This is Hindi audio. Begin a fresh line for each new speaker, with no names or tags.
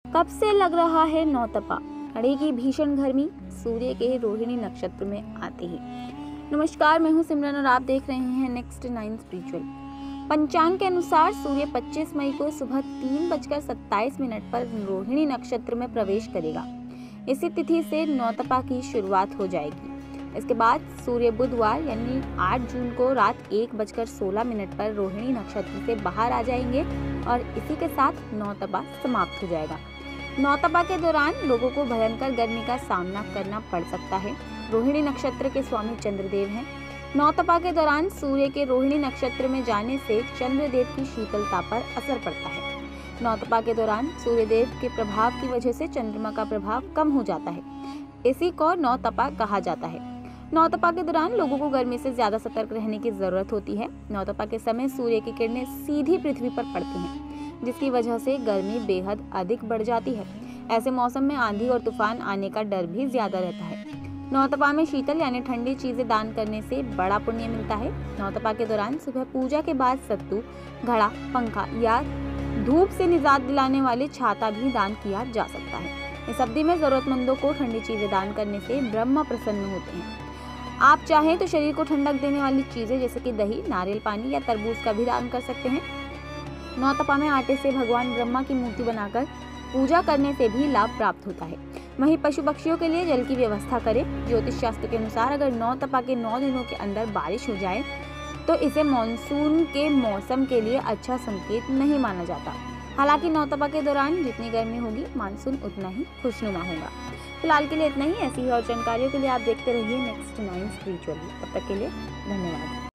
कब से लग रहा है नौतपा, पड़ेगी भीषण गर्मी सूर्य के रोहिणी नक्षत्र में आते ही। नमस्कार, मैं हूं सिमरन और आप देख रहे हैं नेक्स्ट 9 स्पिरिचुअल। पंचांग के अनुसार सूर्य 25 मई को सुबह 3:27 पर रोहिणी नक्षत्र में प्रवेश करेगा। इसी तिथि से नौतपा की शुरुआत हो जाएगी। इसके बाद सूर्य बुधवार यानी 8 जून को रात 1:16 पर रोहिणी नक्षत्र से बाहर आ जाएंगे और इसी के साथ नौतपा समाप्त हो जाएगा। नौतपा के दौरान लोगों को भयंकर गर्मी का सामना करना पड़ सकता है। रोहिणी नक्षत्र के स्वामी चंद्रदेव हैं। नौतपा के दौरान सूर्य के रोहिणी नक्षत्र में जाने से चंद्रदेव की शीतलता पर असर पड़ता है। नौतपा के दौरान सूर्यदेव के प्रभाव की वजह से चंद्रमा का प्रभाव कम हो जाता है। इसी को नौतपा कहा जाता है। नौतपा के दौरान लोगों को गर्मी से ज्यादा सतर्क रहने की जरूरत होती है। नौतपा के समय सूर्य की किरणें सीधी पृथ्वी पर पड़ती हैं, जिसकी वजह से गर्मी बेहद अधिक बढ़ जाती है। ऐसे मौसम में आंधी और तूफान आने का डर भी ज्यादा रहता है। नौतपा में शीतल यानी ठंडी चीजें दान करने से बड़ा पुण्य मिलता है। नौतपा के दौरान सुबह पूजा के बाद सत्तू, घड़ा, पंखा या धूप से निजात दिलाने वाले छाता भी दान किया जा सकता है। इस अवधि में जरूरतमंदों को ठंडी चीजें दान करने से ब्रह्मा प्रसन्न होते हैं। आप चाहें तो शरीर को ठंडक देने वाली चीजें जैसे कि दही, नारियल पानी या तरबूज का भी दान कर सकते हैं। नौतपा में आटे से भगवान ब्रह्मा की मूर्ति बनाकर पूजा करने से भी लाभ प्राप्त होता है। वहीं पशु पक्षियों के लिए जल की व्यवस्था करें। ज्योतिष शास्त्र के अनुसार अगर नौतपा के 9 दिनों के अंदर बारिश हो जाए तो इसे मानसून के मौसम के लिए अच्छा संकेत नहीं माना जाता। हालांकि नौतपा के दौरान जितनी गर्मी होगी मानसून उतना ही खुशनुमा होगा। फिलहाल के लिए इतना ही। ऐसी ही और जानकारियों के लिए आप देखते रहिए नेक्स्ट 9 स्पिरिचुअल। तब तक के लिए धन्यवाद।